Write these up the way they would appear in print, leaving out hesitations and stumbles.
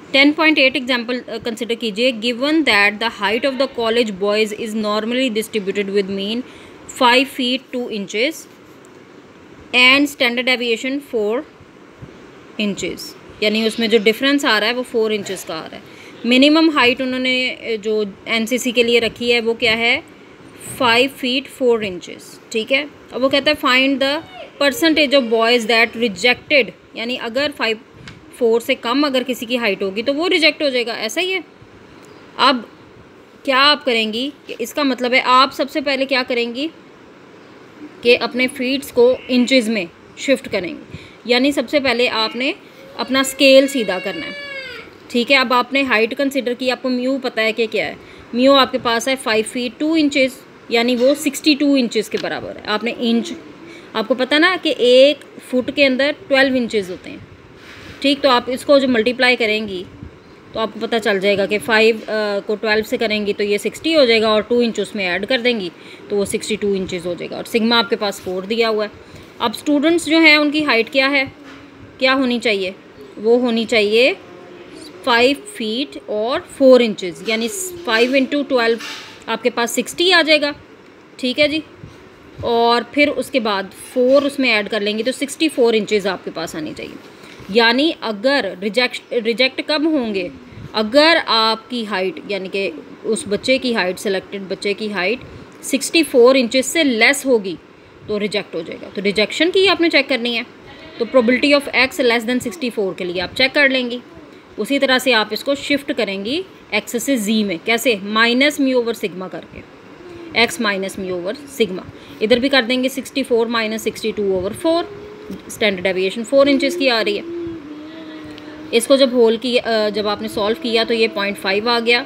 10.8 example consider कीजिए। Given that the height of the college boys is normally distributed with mean 5 feet 2 inches and standard deviation 4 inches, यानी उसमें जो difference आ रहा है वो 4 inches का आ रहा है। मिनिमम हाइट उन्होंने जो एनसीसी के लिए रखी है वो क्या है, 5 फीट 4 इंचेस, ठीक है। अब वो कहता है find the percentage of boys that rejected, यानी अगर 5'4" से कम अगर किसी की हाइट होगी तो वो रिजेक्ट हो जाएगा, ऐसा ही है। अब क्या आप करेंगी कि इसका मतलब है आप सबसे पहले क्या करेंगी कि अपने फीट्स को इंचेस में शिफ्ट करेंगे, यानी सबसे पहले आपने अपना स्केल सीधा करना है, ठीक है। अब आपने हाइट कंसिडर की, आपको म्यू पता है कि क्या है, म्यू आपके पास है 5 फीट 2 इंचेस, यानी वो 62 इंचेस के बराबर है। आपने इंच, आपको पता ना कि 1 फुट के अंदर 12 इंचेस होते हैं, ठीक। तो आप इसको जो मल्टीप्लाई करेंगी तो आपको पता चल जाएगा कि 5 को 12 से करेंगी तो ये 60 हो जाएगा, और 2 इंच उसमें ऐड कर देंगी तो वो 62 इंचेस हो जाएगा, और सिग्मा आपके पास 4 दिया हुआ है। अब स्टूडेंट्स जो हैं उनकी हाइट क्या है, क्या होनी चाहिए, वो होनी चाहिए 5 फीट और 4 इंचेस, यानी 5 × 12 आपके पास 60 आ जाएगा, ठीक है जी। और फिर उसके बाद 4 उसमें ऐड कर लेंगे तो 64 इंचेस आपके पास आनी चाहिए। यानी अगर रिजेक्ट कब होंगे, अगर आपकी हाइट यानी कि उस बच्चे की हाइट, सेलेक्टेड बच्चे की हाइट 64 इंचेस से लेस होगी तो रिजेक्ट हो जाएगा। तो रिजेक्शन की आपने चेक करनी है, तो probability of x less than 64 के लिए आप चेक कर लेंगी। उसी तरह से आप इसको शिफ्ट करेंगी x से z में, कैसे, माइनस म्यू ओवर सिग्मा करके, x minus mu over sigma. इधर भी कर देंगे 64 माइनस 62/4, स्टैंडर्ड डेविएशन 4 इंचेस की आ रही है। इसको जब जब आपने सॉल्व किया तो ये 0.5 आ गया,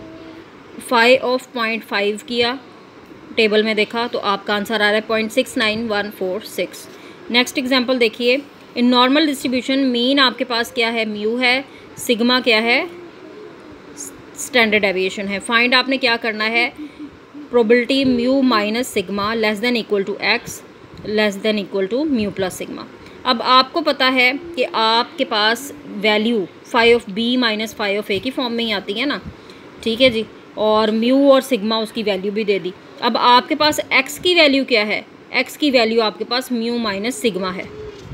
5 ऑफ 0.5 किया, टेबल में देखा तो आपका आंसर आ रहा है 0.69146। नेक्स्ट एग्जांपल देखिए। इन नॉर्मल डिस्ट्रीब्यूशन मीन आपके पास क्या है, म्यू है, सिग्मा क्या है, स्टैंडर्ड डेविएशन है। फाइंड आपने क्या करना है, probability mu minus sigma less than equal to x less than equal to mu plus sigma. अब आपको पता है कि आपके पास value 5 of b minus 5 of a की फॉर्म में ही आती है ना, ठीक है जी, और म्यू और सिग्मा उसकी वैल्यू भी दे दी। अब आपके पास x की वैल्यू क्या है, x की वैल्यू आपके पास म्यू माइनस सिग्मा है।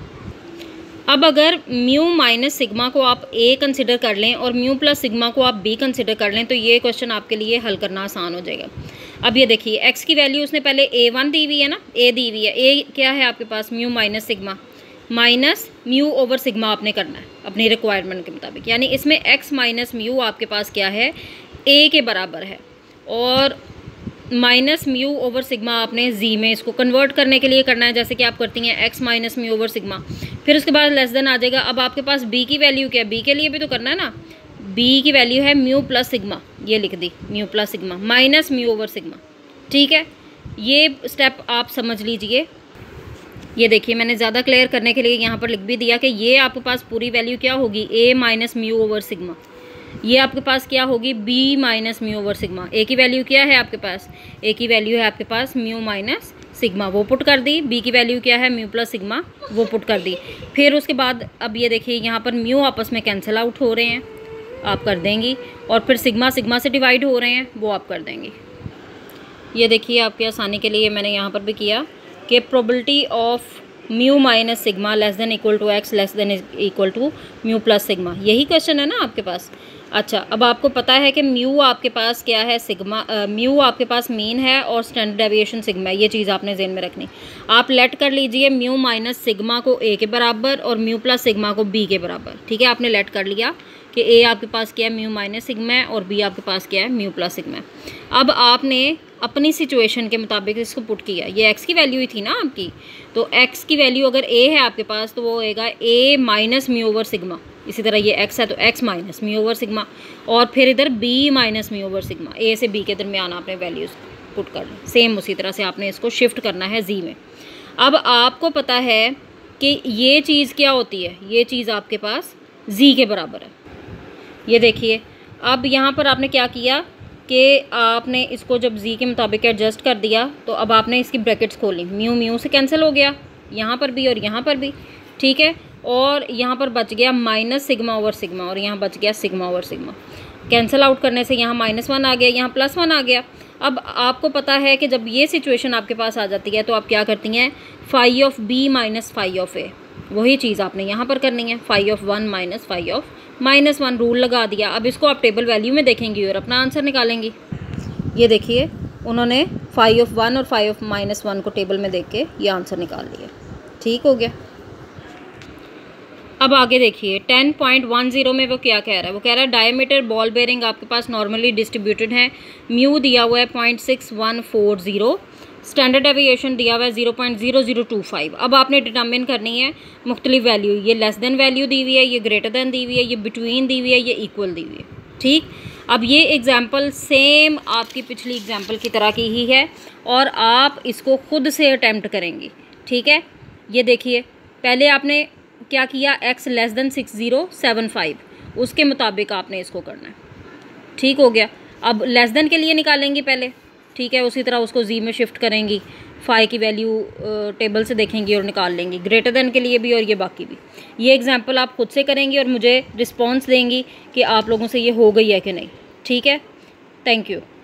अब अगर म्यू माइनस सिग्मा को आप a कंसिडर कर लें और म्यू प्लस सिग्मा को आप b कंसिडर कर लें तो ये क्वेश्चन आपके लिए हल करना आसान हो जाएगा। अब ये देखिए x की वैल्यू उसने पहले a1 दी हुई है ना, a दी हुई है, a क्या है आपके पास, mu minus sigma, minus mu over sigma आपने करना है अपनी रिक्वायरमेंट के मुताबिक, यानी इसमें x माइनस म्यू आपके पास क्या है, a के बराबर है, और माइनस म्यू ओवर सिग्मा आपने z में इसको कन्वर्ट करने के लिए करना है, जैसे कि आप करती हैं x minus mu over sigma, फिर उसके बाद लेस देन आ जाएगा। अब आपके पास b की वैल्यू क्या है, b के लिए भी तो करना है ना, b की वैल्यू है म्यू प्लस सिग्मा, ये लिख दी mu plus sigma minus mu over sigma, ठीक है। ये स्टेप आप समझ लीजिए। ये देखिए मैंने ज़्यादा क्लियर करने के लिए यहाँ पर लिख भी दिया कि ये आपके पास पूरी वैल्यू क्या होगी, a minus mu over sigma, ये आपके पास क्या होगी, b minus mu over sigma. a की वैल्यू क्या है आपके पास, a की वैल्यू है आपके पास म्यू माइनस सिग्मा, वो पुट कर दी, b की वैल्यू क्या है, म्यू प्लस सिग्मा, वो पुट कर दी। फिर उसके बाद अब ये देखिए यहाँ पर म्यू आपस में कैंसिल आउट हो रहे हैं, आप कर देंगी, और फिर सिग्मा सिग्मा से डिवाइड हो रहे हैं, वो आप कर देंगी। ये देखिए आपकी आसानी के लिए मैंने यहाँ पर भी किया कि probability of mu minus sigma less than equal to x less than equal to mu plus sigma, यही क्वेश्चन है ना आपके पास। अच्छा, अब आपको पता है कि म्यू आपके पास क्या है, सिग्मा, म्यू आपके पास मीन है और स्टैंडर्ड डेविएशन सिग्मा है, ये चीज़ आपने ज़हन में रखनी। आप लेट कर लीजिए म्यू माइनस सिग्मा को a के बराबर और म्यू प्लस सिग्मा को b के बराबर, ठीक है। आपने लेट कर लिया कि a आपके पास क्या है, म्यू माइनस सिग्मा है, और b आपके पास क्या है, म्यू प्लस सिग्मा है। अब आपने अपनी सिचुएशन के मुताबिक इसको पुट किया, ये x की वैल्यू ही थी ना आपकी, तो x की वैल्यू अगर a है आपके पास तो वो होएगा a minus mu over sigma, इसी तरह ये x है तो x minus mu over sigma, और फिर इधर b minus mu over sigma, a से b के दरमियान आपने वैल्यूज़ पुट कर ली। सेम उसी तरह से आपने इसको शिफ्ट करना है z में। अब आपको पता है कि ये चीज़ क्या होती है, ये चीज़ आपके पास z के बराबर है। ये देखिए अब यहाँ पर आपने क्या किया कि आपने इसको जब z के मुताबिक एडजस्ट कर दिया तो अब आपने इसकी ब्रैकेट्स खोली, म्यू म्यू से कैंसिल हो गया यहाँ पर भी और यहाँ पर भी, ठीक है। और यहाँ पर बच गया माइनस सिग्मा ओवर सिग्मा और यहाँ बच गया sigma over sigma. Cancel out करने से यहाँ -1 आ गया, यहाँ +1 आ गया। अब आपको पता है कि जब ये सिचुएशन आपके पास आ जाती है तो आप क्या करती हैं, phi of B minus phi of A, वही चीज़ आपने यहाँ पर करनी है, फाई ऑफ 1 माइनस फाई ऑफ -1, रूल लगा दिया। अब इसको आप टेबल वैल्यू में देखेंगी और अपना आंसर निकालेंगी। ये देखिए उन्होंने फाई ऑफ 1 और फाई ऑफ -1 को टेबल में देख के ये आंसर निकाल लिया। ठीक हो गया। अब आगे देखिए 10.10 में वो क्या कह रहा है, वो कह रहा है डायमीटर बॉल बेरिंग आपके पास नॉर्मली डिस्ट्रीब्यूटेड है, म्यू दिया हुआ है 0.6140, स्टैंडर्ड डेविएशन दिया हुआ है 0.0025। अब आपने डिटर्मिन करनी है मुख्तलिफ वैल्यू, ये लेस देन वैल्यू दी हुई है, ये ग्रेटर देन दी हुई है, ये बिटवीन दी हुई है, ये इक्वल दी हुई है। ठीक, अब ये एग्जाम्पल सेम आपकी पिछली एग्जाम्पल की तरह की ही है और आप इसको खुद से अटैम्प्ट करेंगी। ठीक है, ये देखिए पहले आपने क्या किया, x लेस देन 6075, उसके मुताबिक आपने इसको करना है। ठीक हो गया। अब लेस देन के लिए निकालेंगी पहले, ठीक है, उसी तरह उसको जी में शिफ्ट करेंगी, फाई की वैल्यू टेबल से देखेंगी और निकाल लेंगी, ग्रेटर देन के लिए भी और ये बाकी भी। ये एग्जांपल आप खुद से करेंगी और मुझे रिस्पॉन्स देंगी कि आप लोगों से ये हो गई है कि नहीं। ठीक है, थैंक यू।